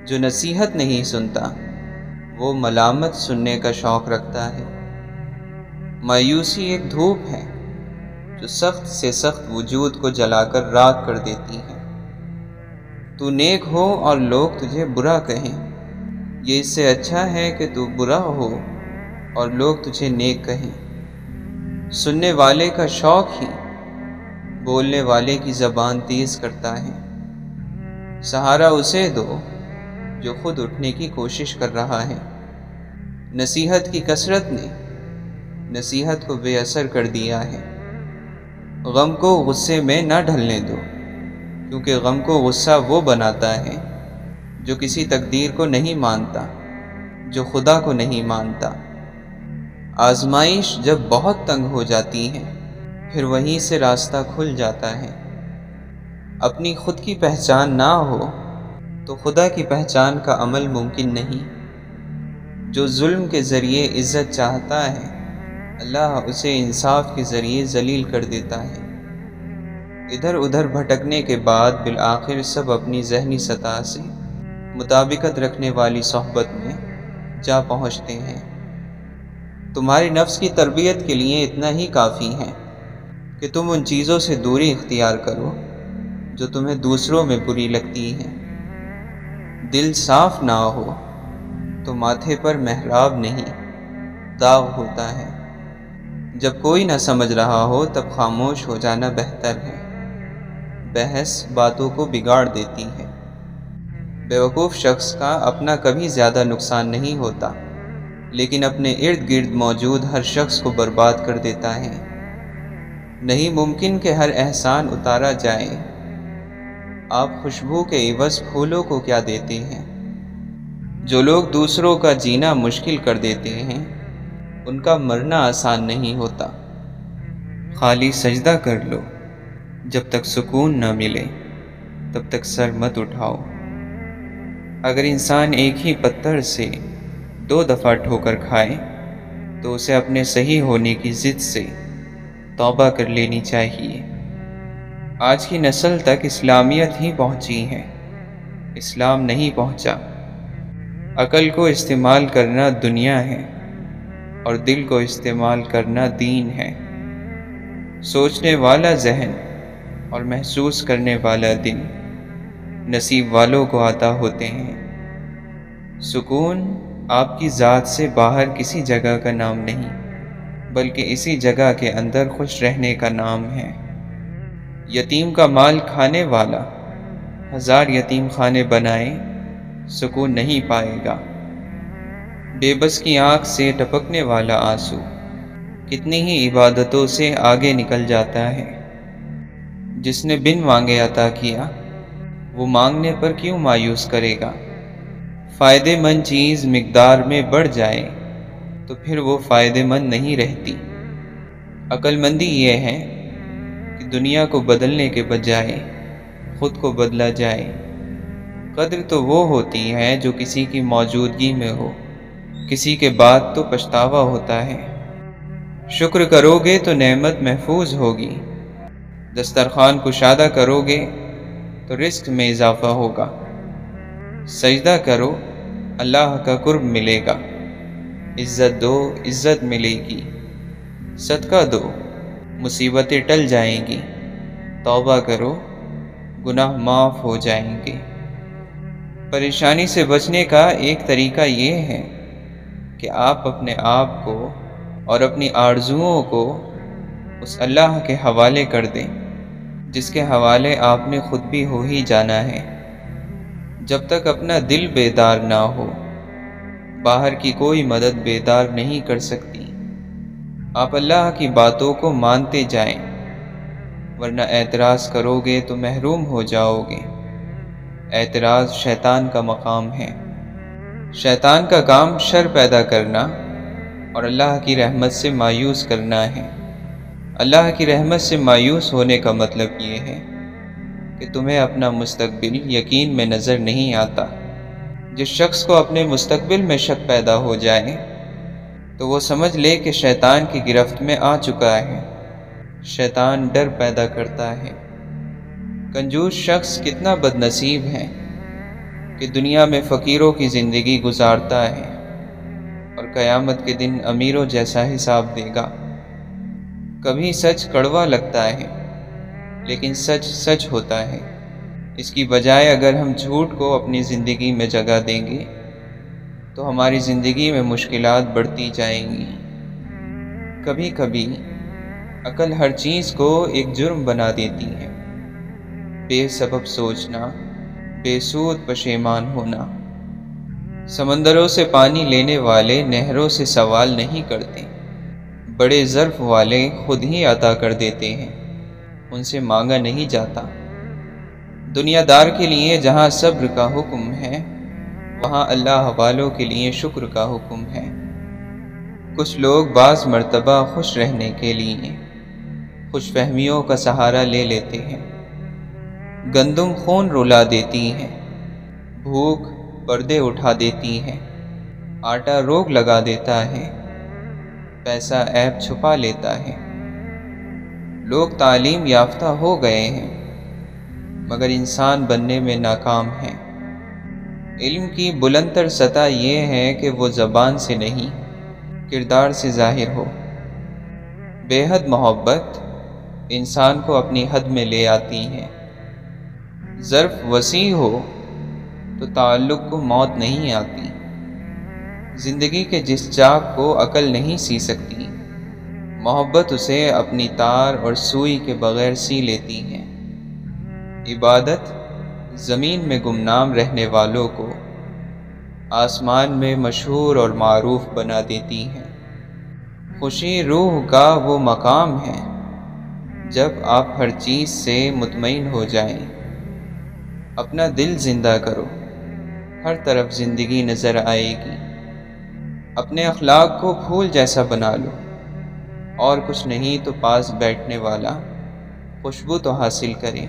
جو نصیحت نہیں سنتا وہ ملامت سننے کا شوق رکھتا ہے۔ مایوسی ایک دھوپ ہے جو سخت سے سخت وجود کو جلا کر راکھ کر دیتی ہے۔ تو نیک ہو اور لوگ تجھے برا کہیں، یہ اس سے اچھا ہے کہ تو برا ہو اور لوگ تجھے نیک کہیں۔ سننے والے کا شوق ہی بولنے والے کی زبان تیز کرتا ہے۔ سہارا اسے دو جو خود اٹھنے کی کوشش کر رہا ہے۔ نصیحت کی کثرت نے نصیحت کو بے اثر کر دیا ہے۔ غم کو غصے میں نہ ڈھلنے دو، کیونکہ غم کو غصہ وہ بناتا ہے جو کسی تقدیر کو نہیں مانتا، جو خدا کو نہیں مانتا۔ آزمائش جب بہت تنگ ہو جاتی ہے پھر وہیں سے راستہ کھل جاتا ہے۔ اپنی خود کی پہچان نہ ہو تو خدا کی پہچان کا عمل ممکن نہیں۔ جو ظلم کے ذریعے عزت چاہتا ہے اللہ اسے انصاف کے ذریعے ذلیل کر دیتا ہے۔ ادھر ادھر بھٹکنے کے بعد بالآخر سب اپنی ذہنی سطح سے مطابقت رکھنے والی صحبت میں جا پہنچتے ہیں۔ تمہاری نفس کی تربیت کے لیے اتنا ہی کافی ہے کہ تم ان چیزوں سے دوری اختیار کرو جو تمہیں دوسروں میں بری لگتی ہیں۔ دل صاف نہ ہو تو ماتھے پر محراب نہیں داغ ہوتا ہے۔ جب کوئی نہ سمجھ رہا ہو تب خاموش ہو جانا بہتر ہے۔ بحث باتوں کو بگاڑ دیتی ہے۔ بیوقوف شخص کا اپنا کبھی زیادہ نقصان نہیں ہوتا، لیکن اپنے ارد گرد موجود ہر شخص کو برباد کر دیتا ہے۔ نہیں ممکن کہ ہر احسان اتارا جائے۔ آپ خوشبو کے عوض پھولوں کو کیا دیتے ہیں؟ جو لوگ دوسروں کا جینا مشکل کر دیتے ہیں ان کا مرنا آسان نہیں ہوتا۔ خالی سجدہ کر لو، جب تک سکون نہ ملے تب تک سر مت اٹھاؤ۔ اگر انسان ایک ہی پتھر سے 2 دفعہ ٹھوکر کھائے تو اسے اپنے صحیح ہونے کی ضد سے توبہ کر لینی چاہیے۔ آج کی نسل تک اسلامیت ہی پہنچی ہے، اسلام نہیں پہنچا۔ عقل کو استعمال کرنا دنیا ہے اور دل کو استعمال کرنا دین ہے۔ سوچنے والا ذہن اور محسوس کرنے والا دل نصیب والوں کو عطا ہوتے ہیں۔ سکون آپ کی ذات سے باہر کسی جگہ کا نام نہیں، بلکہ اسی جگہ کے اندر خوش رہنے کا نام ہے۔ یتیم کا مال کھانے والا 1000 یتیم خانے بنائے سکون نہیں پائے گا۔ بے بس کی آنکھ سے ٹپکنے والا آنسو کتنی ہی عبادتوں سے آگے نکل جاتا ہے۔ جس نے بن مانگے عطا کیا وہ مانگنے پر کیوں مایوس کرے گا؟ فائدے مند چیز مقدار میں بڑھ جائے تو پھر وہ فائدے مند نہیں رہتی۔ عقل مندی یہ ہے کہ دنیا کو بدلنے کے بجائے خود کو بدلا جائے۔ قدر تو وہ ہوتی ہے جو کسی کی موجودگی میں ہو، کسی کے بعد تو پچھتاوا ہوتا ہے۔ شکر کرو گے تو نعمت محفوظ ہوگی، دسترخوان کشادہ کرو گے تو رزق میں اضافہ ہوگا۔ سجدہ کرو اللہ کا قرب ملے گا، عزت دو عزت ملے گی، صدقہ دو مصیبتیں ٹل جائیں گی، توبہ کرو گناہ معاف ہو جائیں گے۔ پریشانی سے بچنے کا ایک طریقہ یہ ہے کہ آپ اپنے آپ کو اور اپنی آرزوؤں کو اس اللہ کے حوالے کر دیں جس کے حوالے آپ نے خود بھی ہو ہی جانا ہے۔ جب تک اپنا دل بیدار نہ ہو باہر کی کوئی مدد بیدار نہیں کر سکتی۔ آپ اللہ کی باتوں کو مانتے جائیں، ورنہ اعتراض کرو گے تو محروم ہو جاؤ گے۔ اعتراض شیطان کا مقام ہے۔ شیطان کا کام شر پیدا کرنا اور اللہ کی رحمت سے مایوس کرنا ہے۔ اللہ کی رحمت سے مایوس ہونے کا مطلب یہ ہے کہ تمہیں اپنا مستقبل یقین میں نظر نہیں آتا۔ جس شخص کو اپنے مستقبل میں شک پیدا ہو جائے تو وہ سمجھ لے کہ شیطان کی گرفت میں آ چکا ہے۔ شیطان ڈر پیدا کرتا ہے۔ کنجوس شخص کتنا بد نصیب ہے کہ دنیا میں فقیروں کی زندگی گزارتا ہے اور قیامت کے دن امیروں جیسا حساب دے گا۔ کبھی سچ کڑوا لگتا ہے لیکن سچ سچ ہوتا ہے۔ اس کی بجائے اگر ہم جھوٹ کو اپنی زندگی میں جگہ دیں گے تو ہماری زندگی میں مشکلات بڑھتی جائیں گی۔ کبھی کبھی عقل ہر چیز کو ایک جرم بنا دیتی ہے۔ بے سبب سوچنا، بے سود پشیمان ہونا۔ سمندروں سے پانی لینے والے نہروں سے سوال نہیں کرتے، بڑے ظرف والے خود ہی عطا کر دیتے ہیں، ان سے مانگا نہیں جاتا۔ دنیا دار کے لیے جہاں صبر کا حکم ہے، وہاں اللہ والوں کے لیے شکر کا حکم ہے۔ کچھ لوگ بعض مرتبہ خوش رہنے کے لیے خوش فہمیوں کا سہارا لے لیتے ہیں۔ گندم خون رلا دیتی ہے، بھوک پردے اٹھا دیتی ہے، آٹا روگ لگا دیتا ہے، پیسہ عیب چھپا لیتا ہے۔ لوگ تعلیم یافتہ ہو گئے ہیں مگر انسان بننے میں ناکام ہیں۔ علم کی بلند تر سطح یہ ہے کہ وہ زبان سے نہیں، کردار سے ظاہر ہو۔ بے حد محبت انسان کو اپنی حد میں لے آتی ہے۔ ظرف وسیع ہو تو تعلق کو موت نہیں آتی۔ زندگی کے جس چاک کو عقل نہیں سی سکتی، محبت اسے اپنی تار اور سوئی کے بغیر سی لیتی ہے۔ عبادت زمین میں گمنام رہنے والوں کو آسمان میں مشہور اور معروف بنا دیتی ہے۔ خوشی روح کا وہ مقام ہے جب آپ ہر چیز سے مطمئن ہو جائیں۔ اپنا دل زندہ کرو، ہر طرف زندگی نظر آئے گی۔ اپنے اخلاق کو پھول جیسا بنا لو، اور کچھ نہیں تو پاس بیٹھنے والا خوشبو تو حاصل کرے۔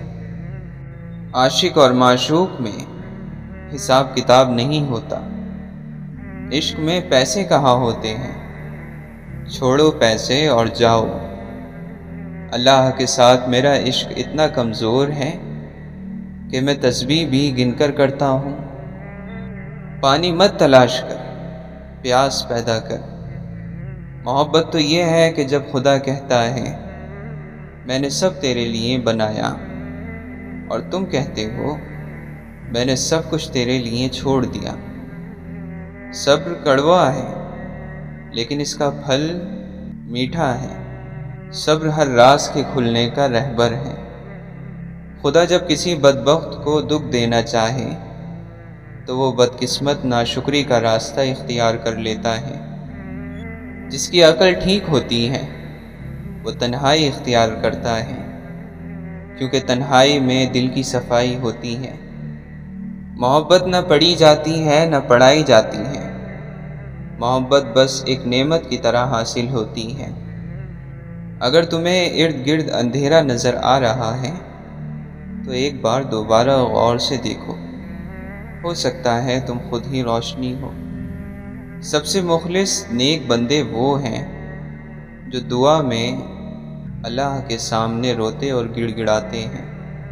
عاشق اور معشوق میں حساب کتاب نہیں ہوتا۔ عشق میں پیسے کہاں ہوتے ہیں، چھوڑو پیسے اور جاؤ۔ اللہ کے ساتھ میرا عشق اتنا کمزور ہے کہ میں تسبیح بھی گن کر کرتا ہوں۔ پانی مت تلاش کر، پیاس پیدا کر۔ محبت تو یہ ہے کہ جب خدا کہتا ہے میں نے سب تیرے لیے بنایا، اور تم کہتے ہو میں نے سب کچھ تیرے لیے چھوڑ دیا۔ صبر کڑوا ہے لیکن اس کا پھل میٹھا ہے۔ صبر ہر راز کے کھلنے کا رہبر ہے۔ خدا جب کسی بدبخت کو دکھ دینا چاہے تو وہ بدقسمت ناشکری کا راستہ اختیار کر لیتا ہے۔ جس کی عقل ٹھیک ہوتی ہے وہ تنہائی اختیار کرتا ہے، کیونکہ تنہائی میں دل کی صفائی ہوتی ہے۔ محبت نہ پڑھی جاتی ہے نہ پڑھائی جاتی ہے، محبت بس ایک نعمت کی طرح حاصل ہوتی ہے۔ اگر تمہیں ارد گرد اندھیرا نظر آ رہا ہے تو ایک بار دوبارہ غور سے دیکھو، ہو سکتا ہے تم خود ہی روشنی ہو۔ سب سے مخلص نیک بندے وہ ہیں جو دعا میں اللہ کے سامنے روتے اور گڑ گڑاتے ہیں۔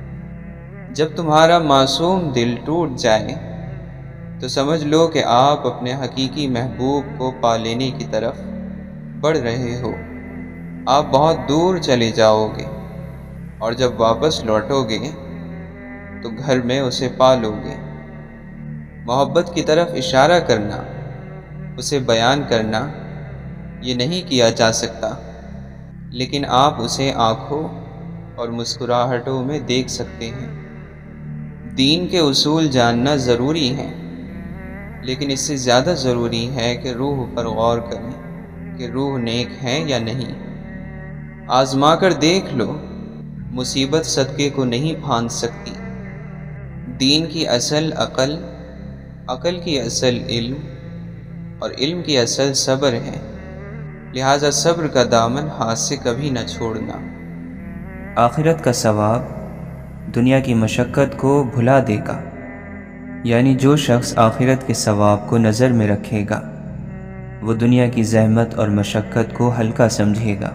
جب تمہارا معصوم دل ٹوٹ جائے تو سمجھ لو کہ آپ اپنے حقیقی محبوب کو پا لینے کی طرف بڑھ رہے ہو۔ آپ بہت دور چلے جاؤ گے اور جب واپس لوٹو گے تو گھر میں اسے پا لو گے۔ محبت کی طرف اشارہ کرنا، اسے بیان کرنا یہ نہیں کیا جا سکتا، لیکن آپ اسے آنکھوں اور مسکراہٹوں میں دیکھ سکتے ہیں۔ دین کے اصول جاننا ضروری ہے، لیکن اس سے زیادہ ضروری ہے کہ روح پر غور کریں کہ روح نیک ہے یا نہیں۔ آزما کر دیکھ لو، مصیبت صدقے کو نہیں پھاند سکتی۔ دین کی اصل عقل، عقل کی اصل علم، اور علم کی اصل صبر ہے۔ لہٰذا صبر کا دامن ہاتھ سے کبھی نہ چھوڑنا۔ آخرت کا ثواب دنیا کی مشقت کو بھلا دے گا، یعنی جو شخص آخرت کے ثواب کو نظر میں رکھے گا وہ دنیا کی زحمت اور مشقت کو ہلکا سمجھے گا۔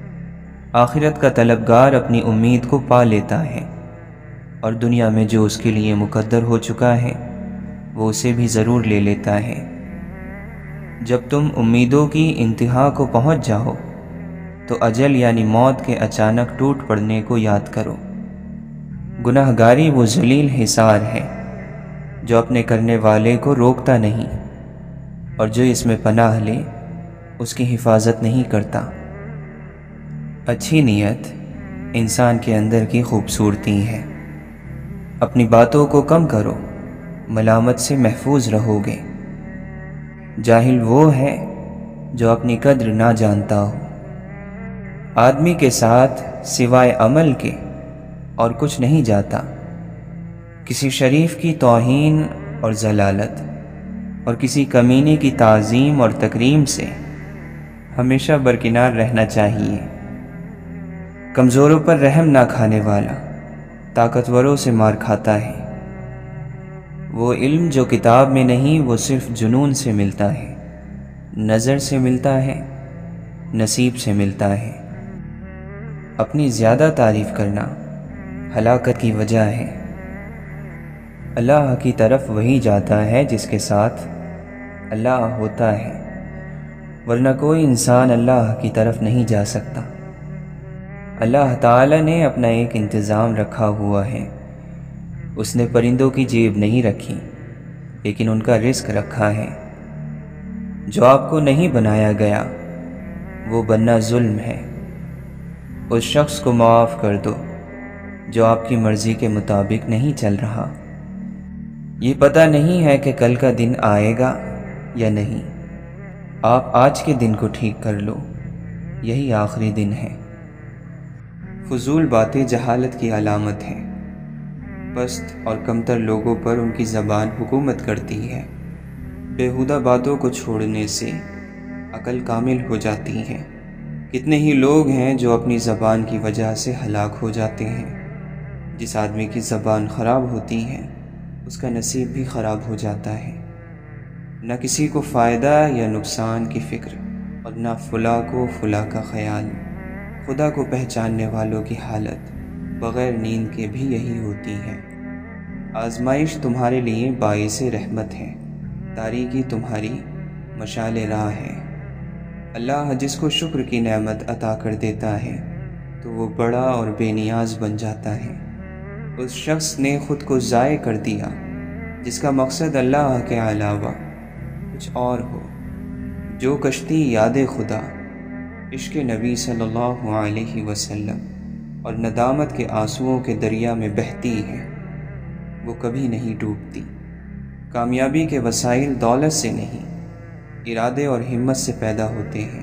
آخرت کا طلبگار اپنی امید کو پا لیتا ہے، اور دنیا میں جو اس کے لیے مقدر ہو چکا ہے وہ اسے بھی ضرور لے لیتا ہے۔ جب تم امیدوں کی انتہا کو پہنچ جاؤ تو اجل یعنی موت کے اچانک ٹوٹ پڑنے کو یاد کرو۔ گناہگاری وہ ذلیل حصار ہے جو اپنے کرنے والے کو روکتا نہیں، اور جو اس میں پناہ لے اس کی حفاظت نہیں کرتا۔ اچھی نیت انسان کے اندر کی خوبصورتی ہے۔ اپنی باتوں کو کم کرو، ملامت سے محفوظ رہو گے۔ جاہل وہ ہے جو اپنی قدر نہ جانتا ہو۔ آدمی کے ساتھ سوائے عمل کے اور کچھ نہیں جاتا۔ کسی شریف کی توہین اور ذلالت اور کسی کمینے کی تعظیم اور تکریم سے ہمیشہ برکنار رہنا چاہیے۔ کمزوروں پر رحم نہ کھانے والا طاقتوروں سے مار کھاتا ہے۔ وہ علم جو کتاب میں نہیں وہ صرف جنون سے ملتا ہے، نظر سے ملتا ہے، نصیب سے ملتا ہے۔ اپنی زیادہ تعریف کرنا ہلاکت کی وجہ ہے۔ اللہ کی طرف وہی جاتا ہے جس کے ساتھ اللہ ہوتا ہے، ورنہ کوئی انسان اللہ کی طرف نہیں جا سکتا۔ اللہ تعالی نے اپنا ایک انتظام رکھا ہوا ہے۔ اس نے پرندوں کی جیب نہیں رکھی، لیکن ان کا رزق رکھا ہے۔ جو آپ کو نہیں بنایا گیا وہ بننا ظلم ہے۔ اس شخص کو معاف کر دو جو آپ کی مرضی کے مطابق نہیں چل رہا۔ یہ پتہ نہیں ہے کہ کل کا دن آئے گا یا نہیں۔ آپ آج کے دن کو ٹھیک کر لو، یہی آخری دن ہے۔ فضول باتیں جہالت کی علامت ہیں۔ پست اور کمتر لوگوں پر ان کی زبان حکومت کرتی ہے۔ بیہودہ باتوں کو چھوڑنے سے عقل کامل ہو جاتی ہے۔ کتنے ہی لوگ ہیں جو اپنی زبان کی وجہ سے ہلاک ہو جاتے ہیں۔ جس آدمی کی زبان خراب ہوتی ہے اس کا نصیب بھی خراب ہو جاتا ہے۔ نہ کسی کو فائدہ یا نقصان کی فکر، اور نہ فلاں کو فلاں کا خیال۔ خدا کو پہچاننے والوں کی حالت بغیر نیند کے بھی یہی ہوتی ہے۔ آزمائش تمہارے لیے باعث رحمت ہے، تاریکی تمہاری مشعل راہ ہے۔ اللہ جس کو شکر کی نعمت عطا کر دیتا ہے تو وہ بڑا اور بے نیاز بن جاتا ہے۔ اس شخص نے خود کو ضائع کر دیا جس کا مقصد اللہ کے علاوہ کچھ اور ہو۔ جو کشتی یاد خدا، عشق نبی صلی اللہ علیہ وسلم اور ندامت کے آنسوؤں کے دریا میں بہتی ہے، وہ کبھی نہیں ڈوبتی۔ کامیابی کے وسائل دولت سے نہیں، ارادے اور ہمت سے پیدا ہوتے ہیں۔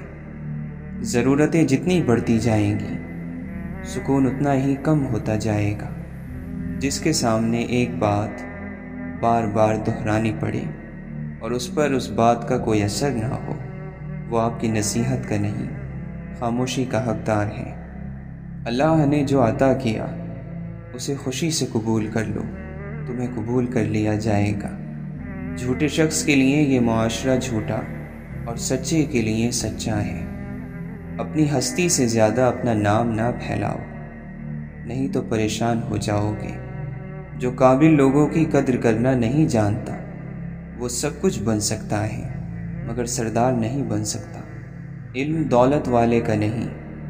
ضرورتیں جتنی بڑھتی جائیں گی سکون اتنا ہی کم ہوتا جائے گا۔ جس کے سامنے ایک بات بار بار دہرانی پڑے اور اس پر اس بات کا کوئی اثر نہ ہو، وہ آپ کی نصیحت کا نہیں، خاموشی کا حقدار ہے۔ اللہ نے جو عطا کیا اسے خوشی سے قبول کر لو، تمہیں قبول کر لیا جائے گا۔ جھوٹے شخص کے لیے یہ معاشرہ جھوٹا اور سچے کے لیے سچا ہے۔ اپنی ہستی سے زیادہ اپنا نام نہ پھیلاؤ، نہیں تو پریشان ہو جاؤ گے۔ جو قابل لوگوں کی قدر کرنا نہیں جانتا وہ سب کچھ بن سکتا ہے مگر سردار نہیں بن سکتا۔ علم دولت والے کا نہیں،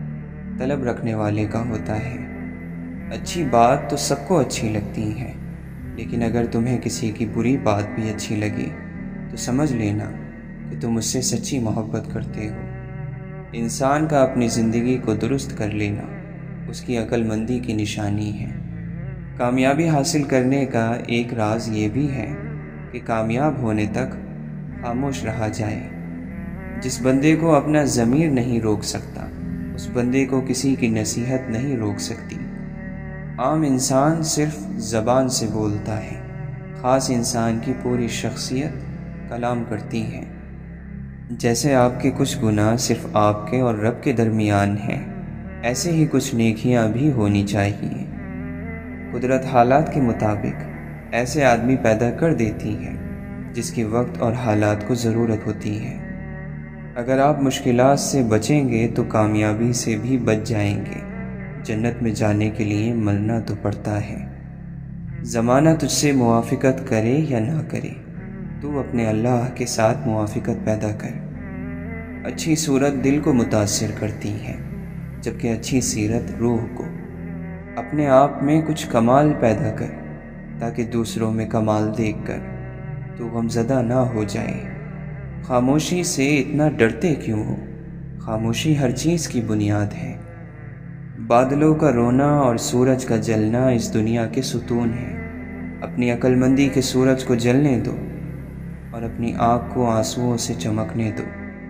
طلب رکھنے والے کا ہوتا ہے۔ اچھی بات تو سب کو اچھی لگتی ہے، لیکن اگر تمہیں کسی کی بری بات بھی اچھی لگے تو سمجھ لینا کہ تم اس سے سچی محبت کرتے ہو۔ انسان کا اپنی زندگی کو درست کر لینا اس کی عقل مندی کی نشانی ہے۔ کامیابی حاصل کرنے کا ایک راز یہ بھی ہے کہ کامیاب ہونے تک خاموش رہا جائے۔ جس بندے کو اپنا ضمیر نہیں روک سکتا اس بندے کو کسی کی نصیحت نہیں روک سکتی۔ عام انسان صرف زبان سے بولتا ہے، خاص انسان کی پوری شخصیت کلام کرتی ہے۔ جیسے آپ کے کچھ گناہ صرف آپ کے اور رب کے درمیان ہیں، ایسے ہی کچھ نیکیاں بھی ہونی چاہیے۔ قدرت حالات کے مطابق ایسے آدمی پیدا کر دیتی ہے جس کی وقت اور حالات کو ضرورت ہوتی ہے۔ اگر آپ مشکلات سے بچیں گے تو کامیابی سے بھی بچ جائیں گے۔ جنت میں جانے کے لیے مرنا تو پڑتا ہے۔ زمانہ تجھ سے موافقت کرے یا نہ کرے، تو اپنے اللہ کے ساتھ موافقت پیدا کر۔ اچھی صورت دل کو متاثر کرتی ہے، جبکہ اچھی سیرت روح کو۔ اپنے آپ میں کچھ کمال پیدا کر تاکہ دوسروں میں کمال دیکھ کر تو غمزدہ نہ ہو جائے۔ خاموشی سے اتنا ڈرتے کیوں ہو؟ خاموشی ہر چیز کی بنیاد ہے۔ بادلوں کا رونا اور سورج کا جلنا اس دنیا کے ستون ہیں۔ اپنی عقل مندی کے سورج کو جلنے دو اور اپنی آنکھ کو آنسوؤں سے چمکنے دو۔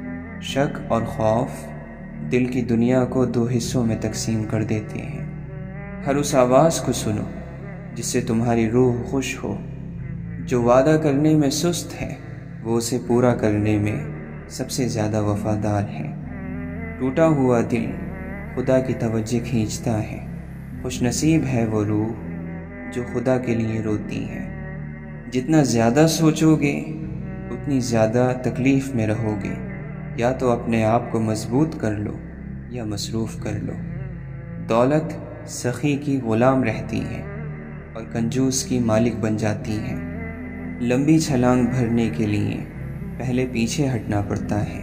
شک اور خوف دل کی دنیا کو دو حصوں میں تقسیم کر دیتے ہیں۔ ہر اس آواز کو سنو جس سے تمہاری روح خوش ہو۔ جو وعدہ کرنے میں سست ہے وہ اسے پورا کرنے میں سب سے زیادہ وفادار ہے۔ ٹوٹا ہوا دل خدا کی توجہ کھینچتا ہے۔ خوش نصیب ہے وہ روح جو خدا کے لیے روتی ہے۔ جتنا زیادہ سوچو گے اتنی زیادہ تکلیف میں رہو گے۔ یا تو اپنے آپ کو مضبوط کر لو یا مصروف کر لو۔ دولت سخی کی غلام رہتی ہے اور کنجوس کی مالک بن جاتی ہے۔ لمبی چھلانگ بھرنے کے لیے پہلے پیچھے ہٹنا پڑتا ہے۔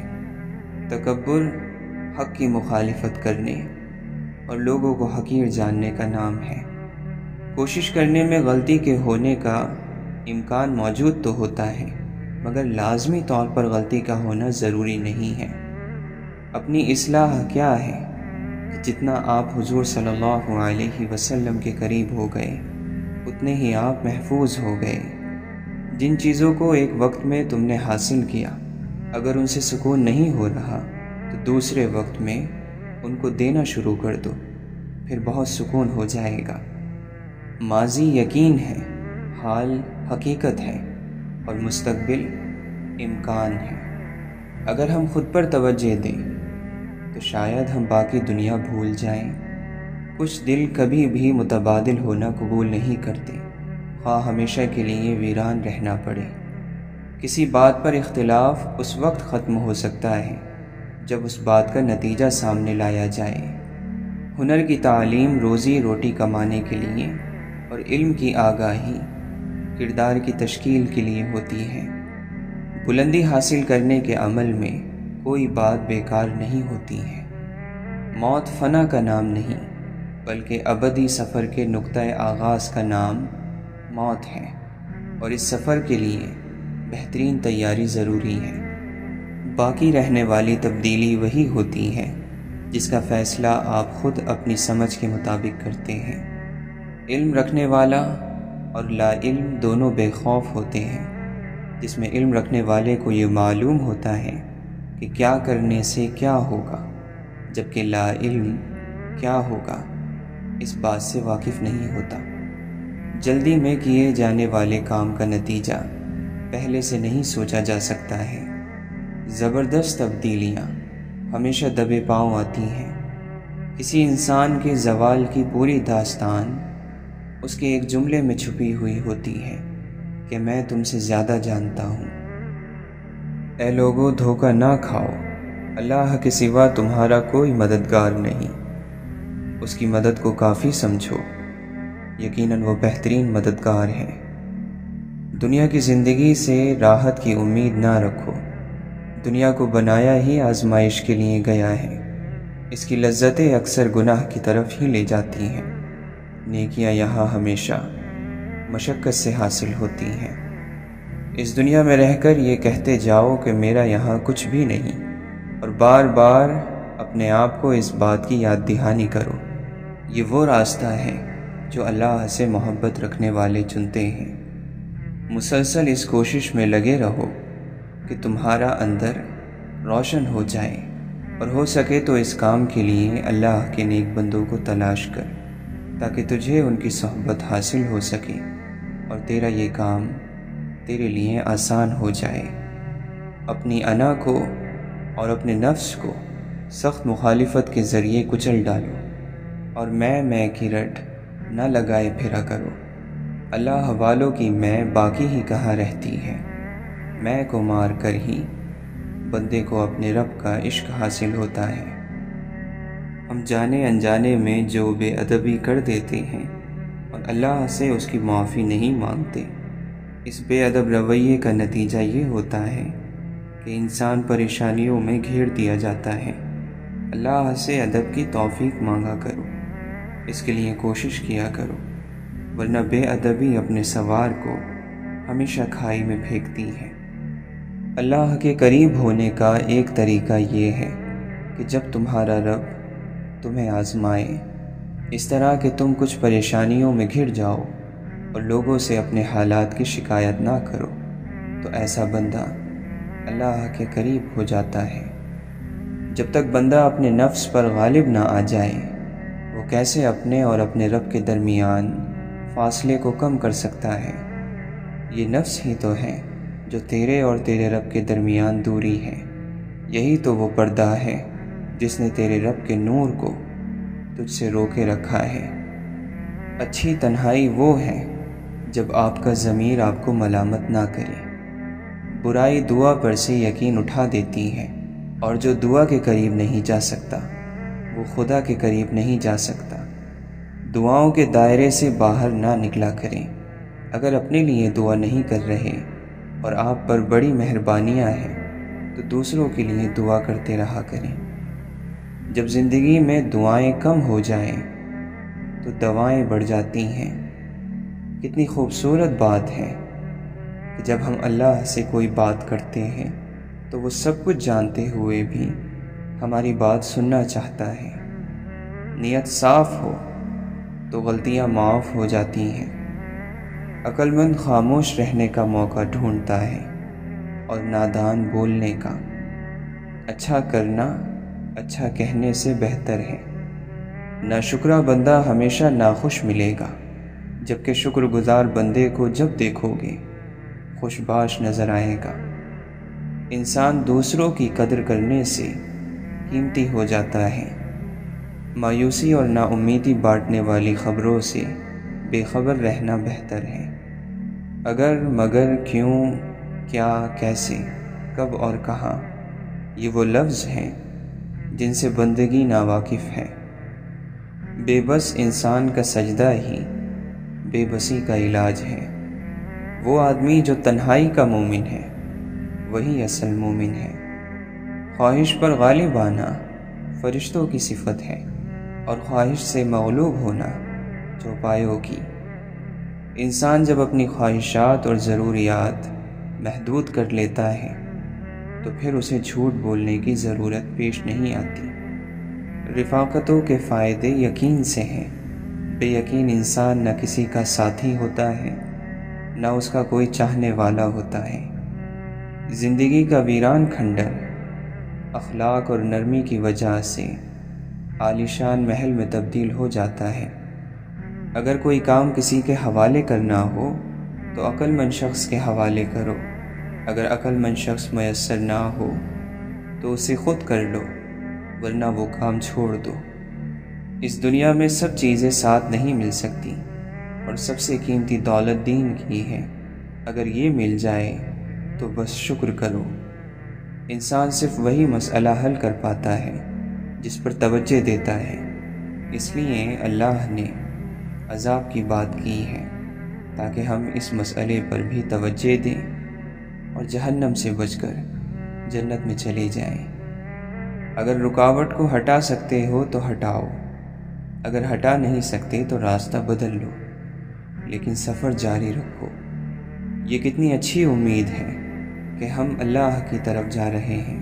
تکبر حق کی مخالفت کرنے اور لوگوں کو حقیر جاننے کا نام ہے۔ کوشش کرنے میں غلطی کے ہونے کا امکان موجود تو ہوتا ہے، مگر لازمی طور پر غلطی کا ہونا ضروری نہیں ہے۔ اپنی اصلاح کیا ہے کہ جتنا آپ حضور صلی اللہ علیہ وسلم کے قریب ہو گئے اتنے ہی آپ محفوظ ہو گئے۔ جن چیزوں کو ایک وقت میں تم نے حاصل کیا، اگر ان سے سکون نہیں ہو رہا تو دوسرے وقت میں ان کو دینا شروع کر دو، پھر بہت سکون ہو جائے گا۔ ماضی یقین ہے، حال حقیقت ہے اور مستقبل امکان ہے۔ اگر ہم خود پر توجہ دیں تو شاید ہم باقی دنیا بھول جائیں۔ کچھ دل کبھی بھی متبادل ہونا قبول نہیں کرتے، خواہ ہمیشہ کے لیے ویران رہنا پڑے۔ کسی بات پر اختلاف اس وقت ختم ہو سکتا ہے جب اس بات کا نتیجہ سامنے لایا جائے۔ ہنر کی تعلیم روزی روٹی کمانے کے لیے اور علم کی آگاہی کردار کی تشکیل کے لیے ہوتی ہے۔ بلندی حاصل کرنے کے عمل میں کوئی بات بیکار نہیں ہوتی ہے۔ موت فنا کا نام نہیں بلکہ ابدی سفر کے نقطۂ آغاز کا نام موت ہے، اور اس سفر کے لیے بہترین تیاری ضروری ہے۔ باقی رہنے والی تبدیلی وہی ہوتی ہے جس کا فیصلہ آپ خود اپنی سمجھ کے مطابق کرتے ہیں۔ علم رکھنے والا اور لا علم دونوں بے خوف ہوتے ہیں۔ جس میں علم رکھنے والے کو یہ معلوم ہوتا ہے کہ کیا کرنے سے کیا ہوگا، جبکہ لا علم کیا ہوگا اس بات سے واقف نہیں ہوتا۔ جلدی میں کیے جانے والے کام کا نتیجہ پہلے سے نہیں سوچا جا سکتا ہے۔ زبردست تبدیلیاں ہمیشہ دبے پاؤں آتی ہیں۔ کسی انسان کے زوال کی پوری داستان اس کے ایک جملے میں چھپی ہوئی ہوتی ہے کہ میں تم سے زیادہ جانتا ہوں۔ اے لوگو، دھوکہ نہ کھاؤ، اللہ کے سوا تمہارا کوئی مددگار نہیں۔ اس کی مدد کو کافی سمجھو، یقیناً وہ بہترین مددگار ہے۔ دنیا کی زندگی سے راحت کی امید نہ رکھو۔ دنیا کو بنایا ہی آزمائش کے لیے گیا ہے۔ اس کی لذتیں اکثر گناہ کی طرف ہی لے جاتی ہیں۔ نیکیاں یہاں ہمیشہ مشقت سے حاصل ہوتی ہیں۔ اس دنیا میں رہ کر یہ کہتے جاؤ کہ میرا یہاں کچھ بھی نہیں، اور بار بار اپنے آپ کو اس بات کی یاد دہانی کرو۔ یہ وہ راستہ ہے جو اللہ سے محبت رکھنے والے چنتے ہیں۔ مسلسل اس کوشش میں لگے رہو کہ تمہارا اندر روشن ہو جائے، اور ہو سکے تو اس کام کے لیے اللہ کے نیک بندوں کو تلاش کر، تاکہ تجھے ان کی صحبت حاصل ہو سکے اور تیرا یہ کام تیرے لیے آسان ہو جائے۔ اپنی انا کو اور اپنے نفس کو سخت مخالفت کے ذریعے کچل ڈالو، اور میں کی رٹ نہ لگائے پھرا کرو۔ اللہ والوں کی میں باقی ہی کہاں رہتی ہے۔ میں کو مار کر ہی بندے کو اپنے رب کا عشق حاصل ہوتا ہے۔ ہم جانے انجانے میں جو بے ادبی کر دیتے ہیں اور اللہ سے اس کی معافی نہیں مانگتے، اس بے ادب رویے کا نتیجہ یہ ہوتا ہے کہ انسان پریشانیوں میں گھیر دیا جاتا ہے۔ اللہ سے ادب کی توفیق مانگا کرو، اس کے لیے کوشش کیا کرو، ورنہ بے ادبی اپنے سوار کو ہمیشہ کھائی میں پھینکتی ہے۔ اللہ کے قریب ہونے کا ایک طریقہ یہ ہے کہ جب تمہارا رب تمہیں آزمائے اس طرح کہ تم کچھ پریشانیوں میں گھر جاؤ اور لوگوں سے اپنے حالات کی شکایت نہ کرو، تو ایسا بندہ اللہ کے قریب ہو جاتا ہے۔ جب تک بندہ اپنے نفس پر غالب نہ آ جائے، وہ کیسے اپنے اور اپنے رب کے درمیان فاصلے کو کم کر سکتا ہے؟ یہ نفس ہی تو ہے جو تیرے اور تیرے رب کے درمیان دوری ہے۔ یہی تو وہ پردہ ہے جس نے تیرے رب کے نور کو تجھ سے روکے رکھا ہے۔ اچھی تنہائی وہ ہے جب آپ کا ضمیر آپ کو ملامت نہ کرے۔ برائی دعا پر سے یقین اٹھا دیتی ہے، اور جو دعا کے قریب نہیں جا سکتا وہ خدا کے قریب نہیں جا سکتا۔ دعاؤں کے دائرے سے باہر نہ نکلا کریں۔ اگر اپنے لیے دعا نہیں کر رہے اور آپ پر بڑی مہربانیاں ہیں تو دوسروں کے لیے دعا کرتے رہا کریں۔ جب زندگی میں دعائیں کم ہو جائیں تو دوائیں بڑھ جاتی ہیں۔ کتنی خوبصورت بات ہے کہ جب ہم اللہ سے کوئی بات کرتے ہیں تو وہ سب کچھ جانتے ہوئے بھی ہماری بات سننا چاہتا ہے۔ نیت صاف ہو تو غلطیاں معاف ہو جاتی ہیں۔ عقل مند خاموش رہنے کا موقع ڈھونڈتا ہے اور نادان بولنے کا۔ اچھا کرنا اچھا کہنے سے بہتر ہے۔ ناشکرا بندہ ہمیشہ ناخوش ملے گا، جبکہ شکر گزار بندے کو جب دیکھو گے خوش باش نظر آئے گا۔ انسان دوسروں کی قدر کرنے سے قیمتی ہو جاتا ہے۔ مایوسی اور نا امیدی بانٹنے والی خبروں سے بے خبر رہنا بہتر ہے۔ اگر مگر کیوں کیا کیسے کب اور کہاں، یہ وہ لفظ ہیں جن سے بندگی ناواقف ہے۔ بے بس انسان کا سجدہ ہی بے بسی کا علاج ہے۔ وہ آدمی جو تنہائی کا مومن ہے وہی اصل مومن ہے۔ خواہش پر غالب آنا فرشتوں کی صفت ہے، اور خواہش سے مغلوب ہونا چوپایوں کی۔ انسان جب اپنی خواہشات اور ضروریات محدود کر لیتا ہے تو پھر اسے جھوٹ بولنے کی ضرورت پیش نہیں آتی۔ رفاقتوں کے فائدے یقین سے ہیں۔ بے یقین انسان نہ کسی کا ساتھی ہوتا ہے نہ اس کا کوئی چاہنے والا ہوتا ہے۔ زندگی کا ویران کھنڈر اخلاق اور نرمی کی وجہ سے عالیشان محل میں تبدیل ہو جاتا ہے۔ اگر کوئی کام کسی کے حوالے کرنا ہو تو عقل مند شخص کے حوالے کرو۔ اگر عقل مند شخص میسر نہ ہو تو اسے خود کر لو، ورنہ وہ کام چھوڑ دو۔ اس دنیا میں سب چیزیں ساتھ نہیں مل سکتی، اور سب سے قیمتی دولت دین کی ہے۔ اگر یہ مل جائے تو بس شکر کرو۔ انسان صرف وہی مسئلہ حل کر پاتا ہے جس پر توجہ دیتا ہے۔ اس لیے اللہ نے عذاب کی بات کی ہے تاکہ ہم اس مسئلے پر بھی توجہ دیں اور جہنم سے بچ کر جنت میں چلے جائیں۔ اگر رکاوٹ کو ہٹا سکتے ہو تو ہٹاؤ، اگر ہٹا نہیں سکتے تو راستہ بدل لو، لیکن سفر جاری رکھو۔ یہ کتنی اچھی امید ہے کہ ہم اللہ کی طرف جا رہے ہیں۔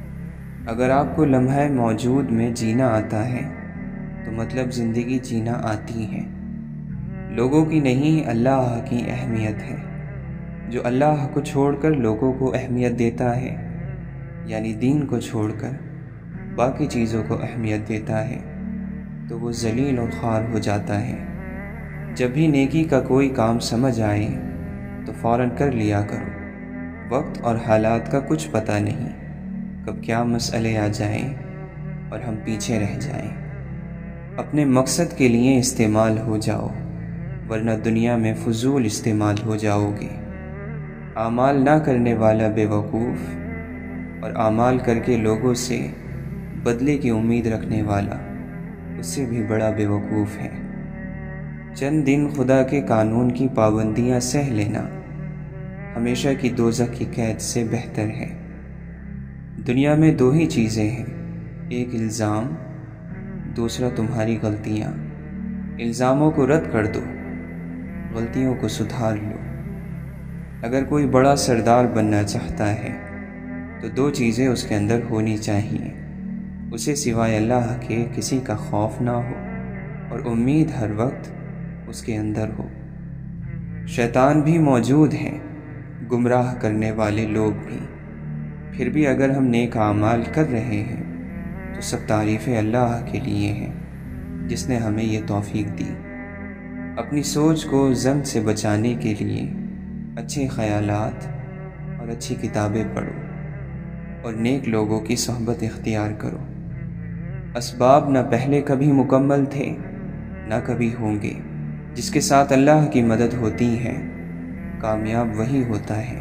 اگر آپ کو لمحہ موجود میں جینا آتا ہے تو مطلب زندگی جینا آتی ہے۔ لوگوں کی نہیں، اللہ کی اہمیت ہے۔ جو اللہ کو چھوڑ کر لوگوں کو اہمیت دیتا ہے، یعنی دین کو چھوڑ کر باقی چیزوں کو اہمیت دیتا ہے، تو وہ ذلیل اور خوار ہو جاتا ہے۔ جب بھی نیکی کا کوئی کام سمجھ آئے تو فوراً کر لیا کرو۔ وقت اور حالات کا کچھ پتہ نہیں، کب کیا مسئلے آ جائیں اور ہم پیچھے رہ جائیں۔ اپنے مقصد کے لیے استعمال ہو جاؤ، ورنہ دنیا میں فضول استعمال ہو جاؤ گے۔ اعمال نہ کرنے والا بے وقوف، اور اعمال کر کے لوگوں سے بدلے کی امید رکھنے والا اس سے بھی بڑا بے وقوف ہے۔ چند دن خدا کے قانون کی پابندیاں سہ لینا ہمیشہ کی دوزخ کی قید سے بہتر ہے۔ دنیا میں دو ہی چیزیں ہیں، ایک الزام، دوسرا تمہاری غلطیاں۔ الزاموں کو رد کر دو، غلطیوں کو سدھار لو۔ اگر کوئی بڑا سردار بننا چاہتا ہے تو دو چیزیں اس کے اندر ہونی چاہیے، اسے سوائے اللہ کے کسی کا خوف نہ ہو اور امید ہر وقت اس کے اندر ہو۔ شیطان بھی موجود ہیں، گمراہ کرنے والے لوگ بھی، پھر بھی اگر ہم نیک اعمال کر رہے ہیں تو سب تعریفیں اللہ کے لیے ہیں جس نے ہمیں یہ توفیق دی۔ اپنی سوچ کو زنگ سے بچانے کے لیے اچھے خیالات اور اچھی کتابیں پڑھو اور نیک لوگوں کی صحبت اختیار کرو۔ اسباب نہ پہلے کبھی مکمل تھے نہ کبھی ہوں گے، جس کے ساتھ اللہ کی مدد ہوتی ہے کامیاب وہی ہوتا ہے۔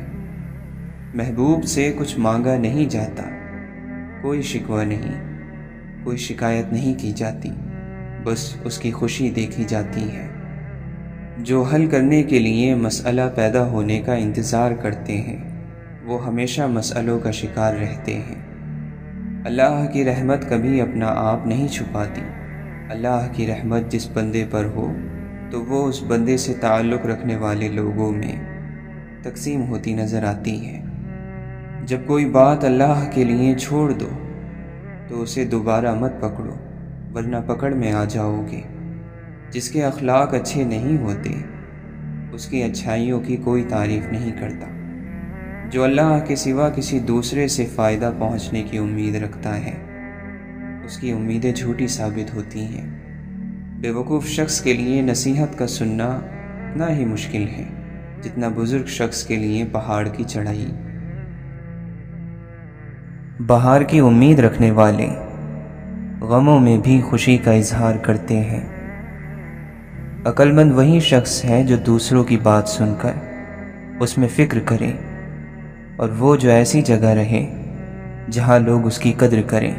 محبوب سے کچھ مانگا نہیں جاتا، کوئی شکوہ نہیں، کوئی شکایت نہیں کی جاتی، بس اس کی خوشی دیکھی جاتی ہے۔ جو حل کرنے کے لیے مسئلہ پیدا ہونے کا انتظار کرتے ہیں وہ ہمیشہ مسئلوں کا شکار رہتے ہیں۔ اللہ کی رحمت کبھی اپنا آپ نہیں چھپاتی۔ اللہ کی رحمت جس بندے پر ہو تو وہ اس بندے سے تعلق رکھنے والے لوگوں میں تقسیم ہوتی نظر آتی ہے۔ جب کوئی بات اللہ کے لیے چھوڑ دو تو اسے دوبارہ مت پکڑو، ورنہ پکڑ میں آ جاؤ گے۔ جس کے اخلاق اچھے نہیں ہوتے اس کی اچھائیوں کی کوئی تعریف نہیں کرتا۔ جو اللہ کے سوا کسی دوسرے سے فائدہ پہنچنے کی امید رکھتا ہے اس کی امیدیں جھوٹی ثابت ہوتی ہیں۔ بے وقوف شخص کے لیے نصیحت کا سننا اتنا ہی مشکل ہے جتنا بزرگ شخص کے لیے پہاڑ کی چڑھائی۔ بہار کی امید رکھنے والے غموں میں بھی خوشی کا اظہار کرتے ہیں۔ عقل مند وہی شخص ہے جو دوسروں کی بات سن کر اس میں فکر کرے، اور وہ جو ایسی جگہ رہے جہاں لوگ اس کی قدر کریں۔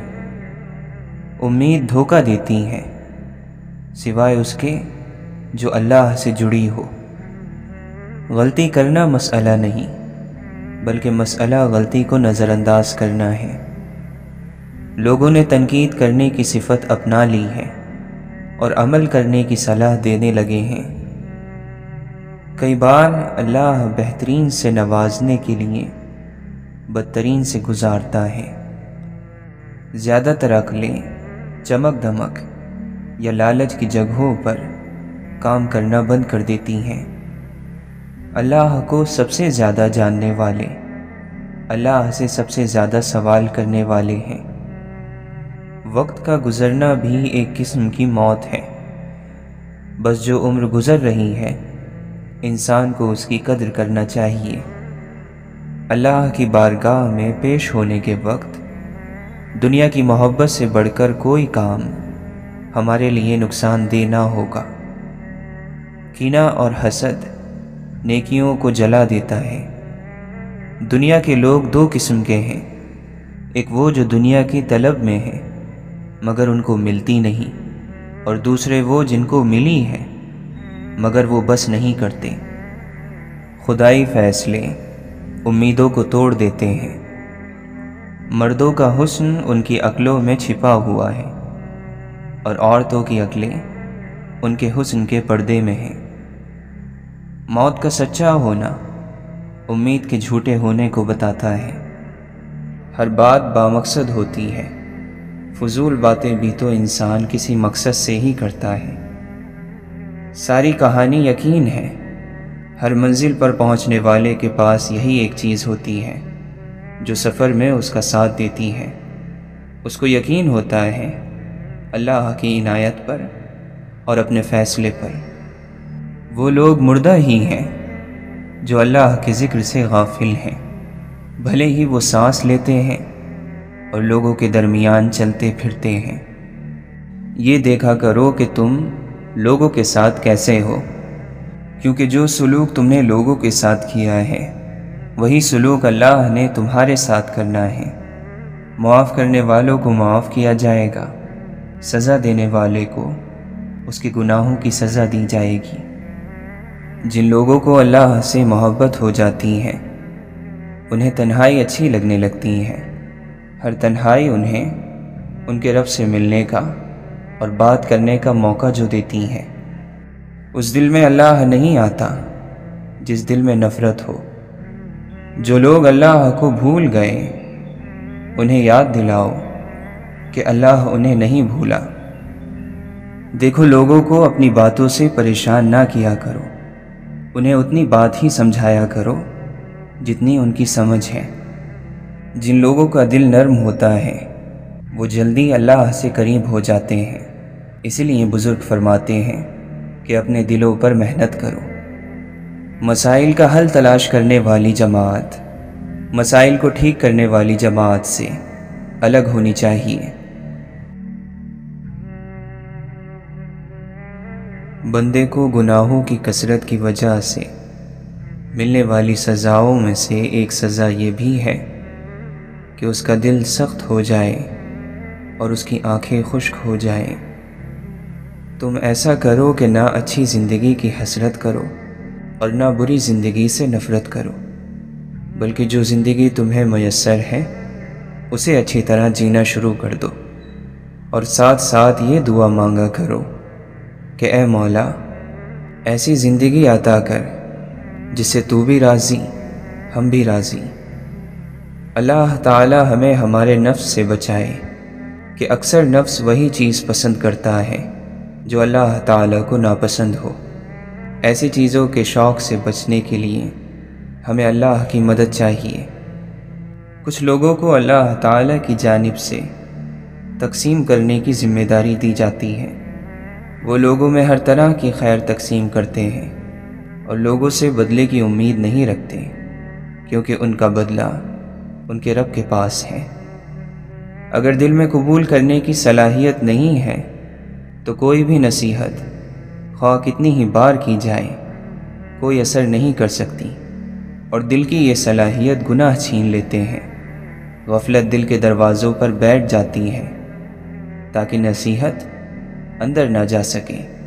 امید دھوکہ دیتی ہے سوائے اس کے جو اللہ سے جڑی ہو۔ غلطی کرنا مسئلہ نہیں بلکہ مسئلہ غلطی کو نظر انداز کرنا ہے۔ لوگوں نے تنقید کرنے کی صفت اپنا لی ہے اور عمل کرنے کی صلاح دینے لگے ہیں۔ کئی بار اللہ بہترین سے نوازنے کے لیے بدترین سے گزارتا ہے۔ زیادہ تر عقلیں چمک دمک یا لالچ کی جگہوں پر کام کرنا بند کر دیتی ہیں۔ اللہ کو سب سے زیادہ جاننے والے اللہ سے سب سے زیادہ سوال کرنے والے ہیں۔ وقت کا گزرنا بھی ایک قسم کی موت ہے، بس جو عمر گزر رہی ہے انسان کو اس کی قدر کرنا چاہیے۔ اللہ کی بارگاہ میں پیش ہونے کے وقت دنیا کی محبت سے بڑھ کر کوئی کام ہمارے لیے نقصان دہ نہ ہوگا۔ کینہ اور حسد نیکیوں کو جلا دیتا ہے۔ دنیا کے لوگ دو قسم کے ہیں، ایک وہ جو دنیا کی طلب میں ہیں مگر ان کو ملتی نہیں، اور دوسرے وہ جن کو ملی ہے مگر وہ بس نہیں کرتے۔ خدائی فیصلے امیدوں کو توڑ دیتے ہیں۔ مردوں کا حسن ان کی عقلوں میں چھپا ہوا ہے اور عورتوں کی عقلیں ان کے حسن کے پردے میں ہیں۔ موت کا سچا ہونا امید کے جھوٹے ہونے کو بتاتا ہے۔ ہر بات بامقصد ہوتی ہے، فضول باتیں بھی تو انسان کسی مقصد سے ہی کرتا ہے۔ ساری کہانی یقین ہے، ہر منزل پر پہنچنے والے کے پاس یہی ایک چیز ہوتی ہے جو سفر میں اس کا ساتھ دیتی ہے۔ اس کو یقین ہوتا ہے اللہ کی عنایت پر اور اپنے فیصلے پر۔ وہ لوگ مردہ ہی ہیں جو اللہ کے ذکر سے غافل ہیں، بھلے ہی وہ سانس لیتے ہیں اور لوگوں کے درمیان چلتے پھرتے ہیں۔ یہ دیکھا کرو کہ تم لوگوں کے ساتھ کیسے ہو، کیونکہ جو سلوک تم نے لوگوں کے ساتھ کیا ہے وہی سلوک اللہ نے تمہارے ساتھ کرنا ہے۔ معاف کرنے والوں کو معاف کیا جائے گا، سزا دینے والے کو اس کے گناہوں کی سزا دی جائے گی۔ جن لوگوں کو اللہ سے محبت ہو جاتی ہے انہیں تنہائی اچھی لگنے لگتی ہے۔ ہر تنہائی انہیں ان کے رب سے ملنے کا اور بات کرنے کا موقع جو دیتی ہے۔ اس دل میں اللہ نہیں آتا جس دل میں نفرت ہو۔ جو لوگ اللہ کو بھول گئے انہیں یاد دلاؤ کہ اللہ انہیں نہیں بھولا۔ دیکھو، لوگوں کو اپنی باتوں سے پریشان نہ کیا کرو، انہیں اتنی بات ہی سمجھایا کرو جتنی ان کی سمجھ ہے۔ جن لوگوں کا دل نرم ہوتا ہے وہ جلدی اللہ سے قریب ہو جاتے ہیں۔ اسی لیے بزرگ فرماتے ہیں کہ اپنے دلوں پر محنت کرو۔ مسائل کا حل تلاش کرنے والی جماعت مسائل کو ٹھیک کرنے والی جماعت سے الگ ہونی چاہیے۔ بندے کو گناہوں کی کثرت کی وجہ سے ملنے والی سزاؤں میں سے ایک سزا یہ بھی ہے کہ اس کا دل سخت ہو جائے اور اس کی آنکھیں خشک ہو جائیں۔ تم ایسا کرو کہ نہ اچھی زندگی کی حسرت کرو اور نہ بری زندگی سے نفرت کرو، بلکہ جو زندگی تمہیں میسر ہے اسے اچھی طرح جینا شروع کر دو، اور ساتھ ساتھ یہ دعا مانگا کرو کہ اے مولا، ایسی زندگی عطا کر جس سے تو بھی راضی ہم بھی راضی۔ اللہ تعالی ہمیں ہمارے نفس سے بچائے کہ اکثر نفس وہی چیز پسند کرتا ہے جو اللہ تعالی کو ناپسند ہو۔ ایسی چیزوں کے شوق سے بچنے کے لیے ہمیں اللہ کی مدد چاہیے۔ کچھ لوگوں کو اللہ تعالی کی جانب سے تقسیم کرنے کی ذمہ داری دی جاتی ہے۔ وہ لوگوں میں ہر طرح کی خیر تقسیم کرتے ہیں اور لوگوں سے بدلے کی امید نہیں رکھتے، کیونکہ ان کا بدلہ ان کے رب کے پاس ہے۔ اگر دل میں قبول کرنے کی صلاحیت نہیں ہے تو کوئی بھی نصیحت خواہ کتنی ہی بار کی جائے کوئی اثر نہیں کر سکتی، اور دل کی یہ صلاحیت گناہ چھین لیتے ہیں۔ غفلت دل کے دروازوں پر بیٹھ جاتی ہے تاکہ نصیحت اندر نہ جا سکے۔